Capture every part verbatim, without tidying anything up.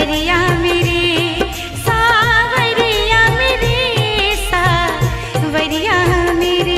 सावरिया मेरे, सावरिया मेरे, सावरिया मेरे।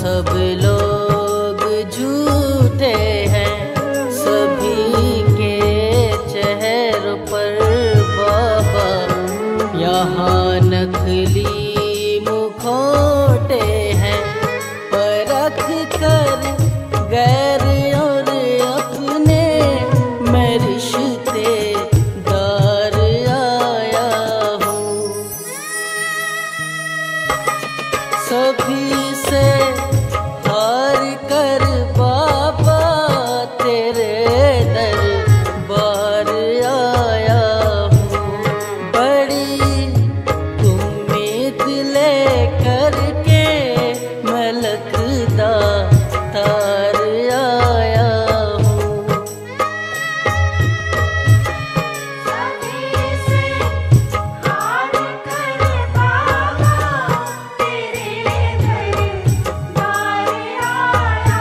सब लोग झूठे हैं, सभी के चेहरों पर बाबा यहाँ नकली मुखौटे हैं। परख कर गैर और अपने मैं रिश्तेदार आया हूँ। सभी से हार कर बाबा तेरे दरबार आया हूँ। बड़ी उम्मीद लेकर के मलकदा तार आया हूँ। सभी से हार कर बाबा तेरे दरबार आया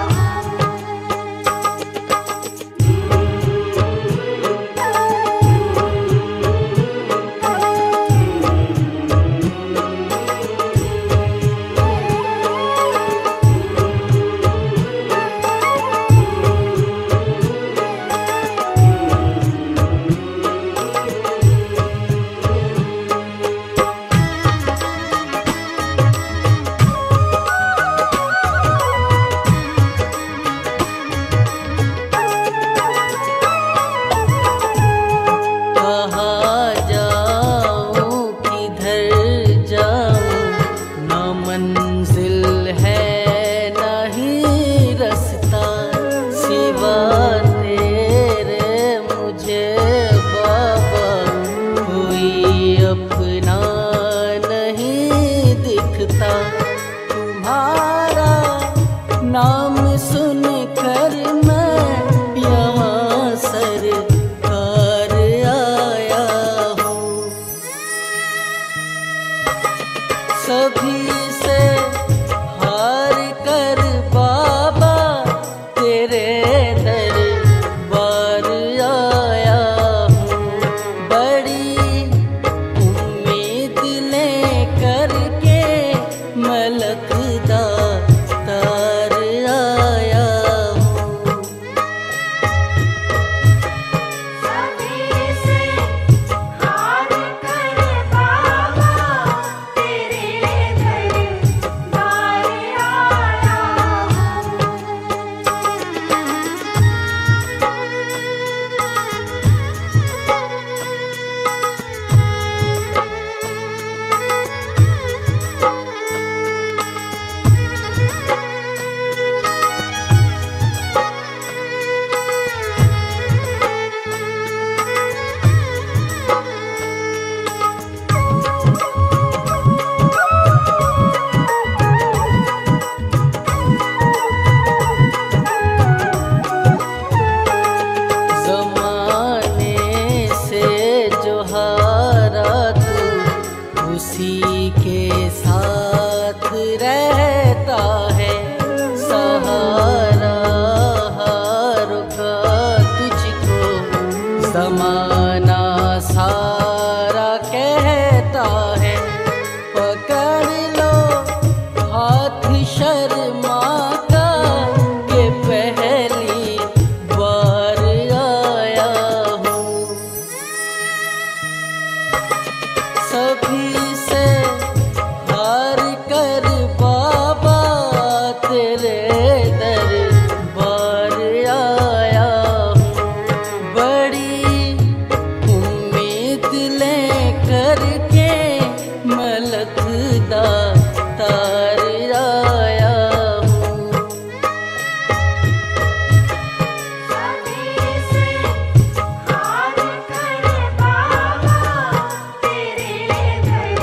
कहाँ जाऊँ किधर जाऊँ, न मंजिल है नहीं रास्ता, सिवा तेरे मुझे बाबा कोई अपना नहीं दिखता। तुम्हारा नाम सुन कर मैं यहाँ सरकार आया हूँ। सभी से हार कर बाबा तेरे दरबार आया हूँ। बड़ी उम्मीद लेकर के मलकदा तार आया हूँ। सभी से हार कर बाबा तेरे दरबार आया ज़माने से जो हारा तू उसी के साथ रहता है। सहारा हारों का तुझको ज़माना सारा कहता है। पकड़ लो हाथ शर्मा का, ये पहली बार आया हूँ। सभी से हार कर बाबा तेरे दरबार आया हूँ। बड़ी उम्मीद लेकर के मलकदा तार आया हूँ। सभी से हार कर बाबा तेरे दरबार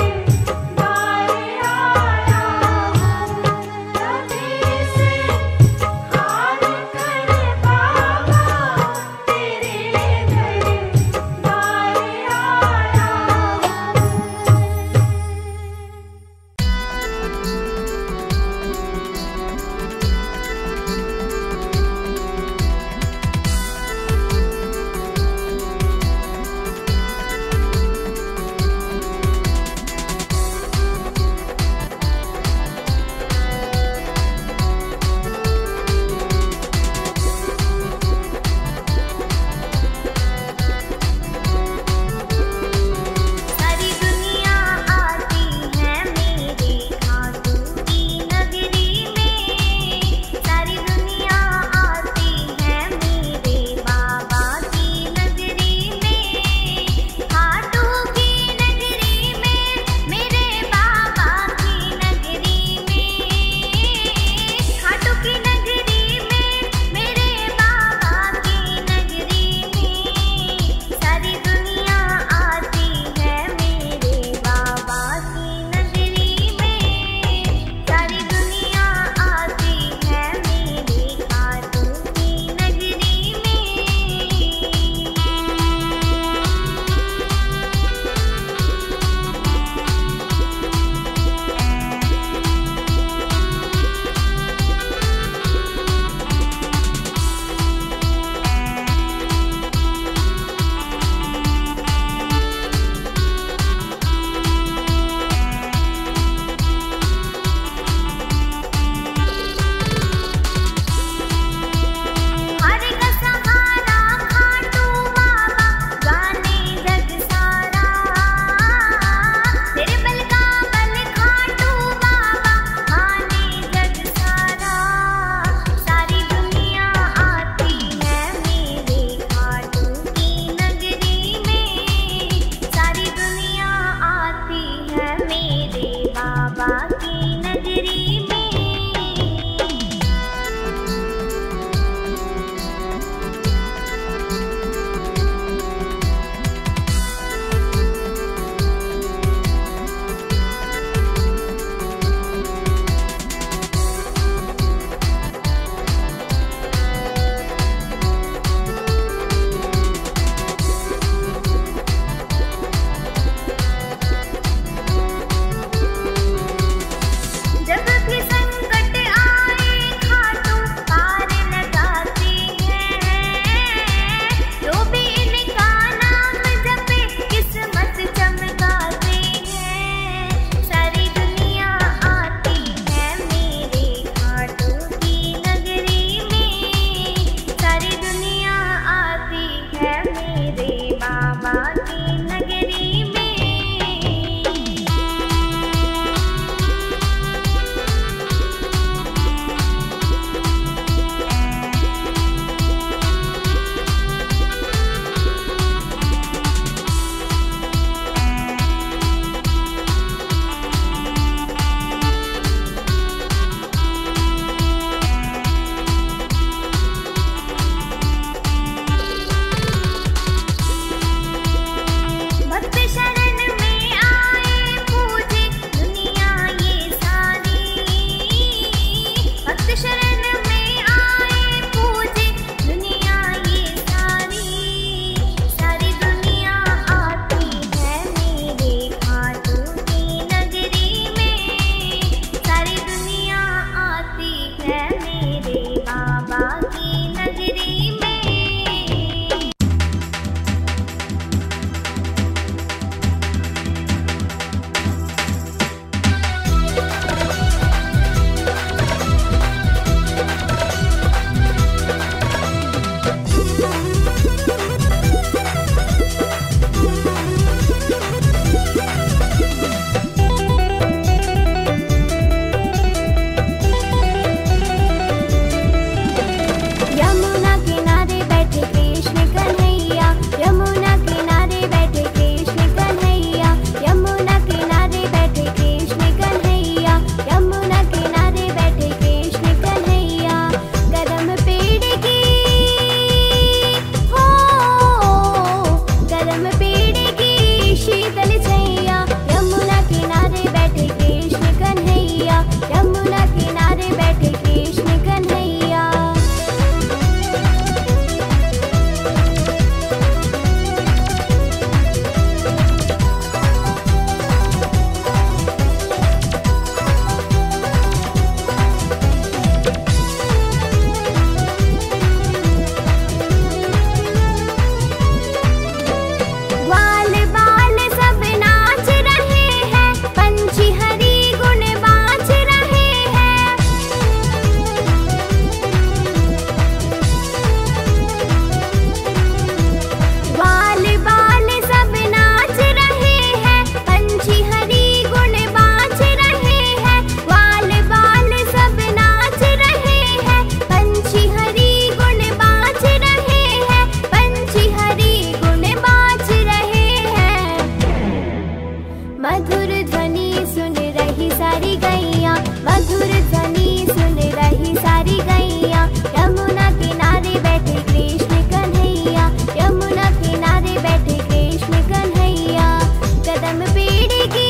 मधुर ध्वनि सुन रही सारी गैया, मधुर ध्वनि सुन रही सारी गैया। यमुना किनारे बैठे कृष्ण कन्हैया, यमुना किनारे बैठे कृष्ण कन्हैया। कदम पेड़ की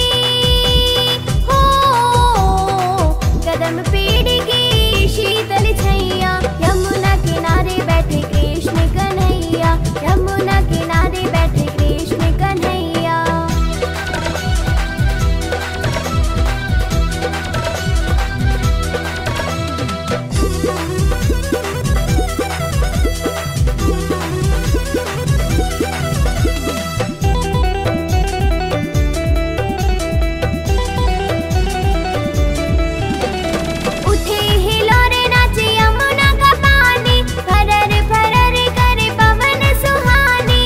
हो, कदम पेड़ की शीतल छैया। यमुना किनारे बैठे कृष्ण कन्हैया, यमुना किनारे बैठे कृष्ण कन्हैया। उठे हिलोरे नाचे यमुना का पानी, फरर फरर करे पवन सुहानी।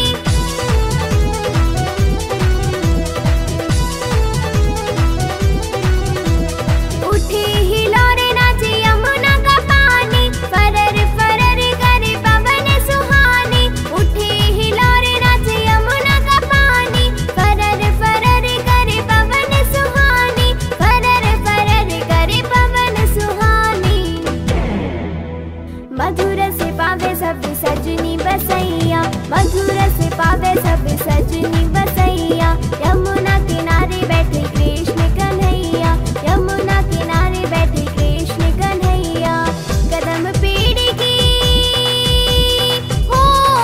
उठे हिलोरे नाचे यमुना का पानी, फरर फरर करे पवन सुहानी। उठे हिलोरे नाचे यमुना का पानी, फरर फरर करे पवन सुहानी, फरर फरर करे पवन सुहानी। मधुर से पावे सब सजनी बसैया, मधुर से पावे सब सजनी बसैया। यमुना किनारे बैठे कृष्ण कन्हैया, यमुना किनारे बैठे कृष्ण कन्हैया। कदम पेड़ की हो,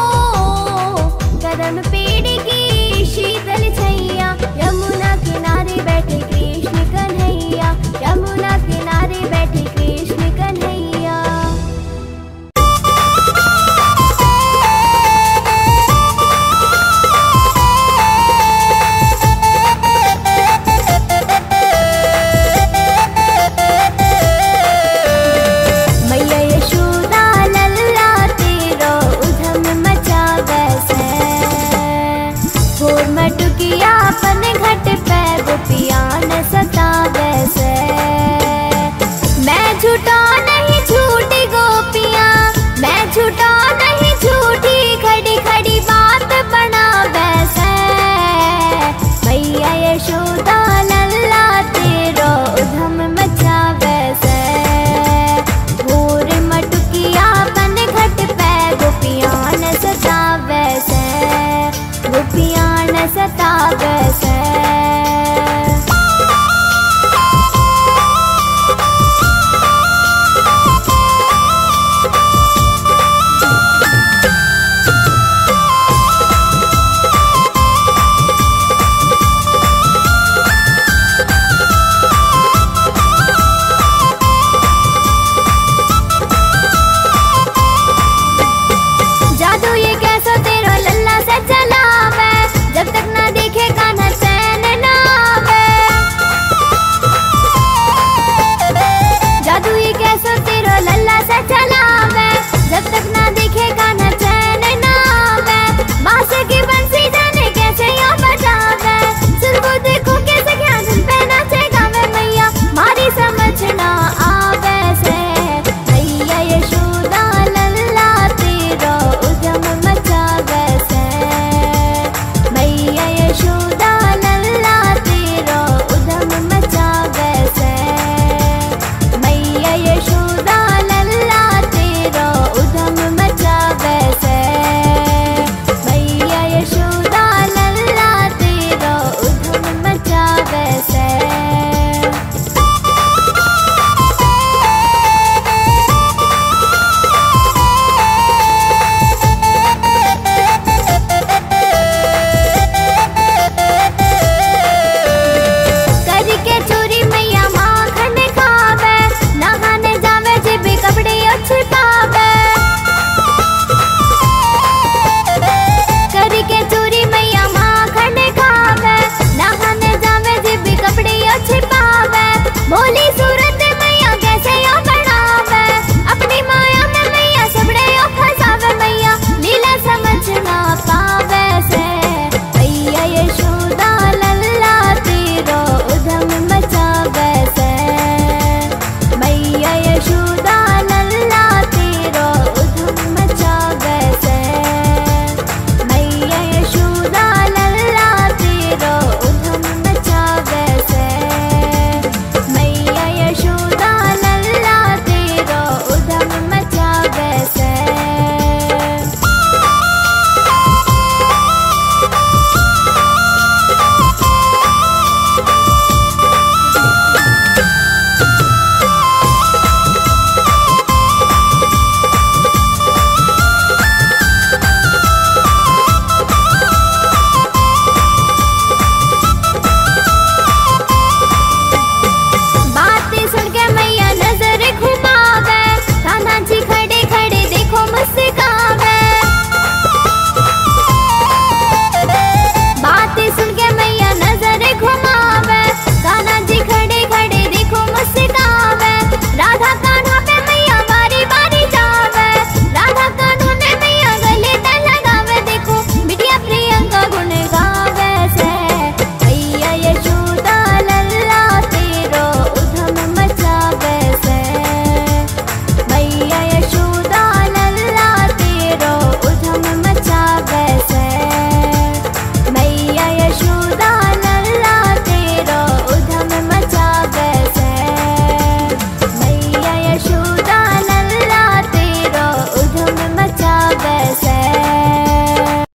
कदम पेड़ की शीतल छैया। यमुना किनारे बैठे कृष्ण कन्हैया, यमुना किनारे बैठे कृष्ण कन्हैया। मैया यशोदा लल्ला तेरो उधम मचा वैसे, भोर मटुकिया अपन घट पे गोपियाँ न सता वैसे। मैं झूठा नहीं झूठी गोपियाँ, मैं झूठा नहीं झूठी, खड़ी खड़ी बात बना वैसे। मैया यशोदा लल्ला तेरो उधम मचा वैसे, भोर मटुकिया अपन घट पे गोपियाँ न सता वैसे, गोपियाँ न सता वैसे। जादू ये कैसा तेरा लल्ला से चलावे, जब तक ना देखे कान्हा चैन ना आवे। जादू ये कैसा तेरा लल्ला से चलावे, जब तक ना देखे कान्हा चैन ना आवे। बांसुरी की बंसी जाने कैसे यहाँ बजावे, सुर वो देखो कैसे क्या धुन पे नाचे गावे। मैया मारी समझ ना आवे से, मैया यशोदा लल्ला तेरो उधम मचा वैसे। मैया यशोदा लल्ला तेरो उधम मचा वैसे, मैया यशोदा लल्ला तेरो उधम मचा वैसे। मैया यशोदा लल्ला तेरो उधम मचा वैसे।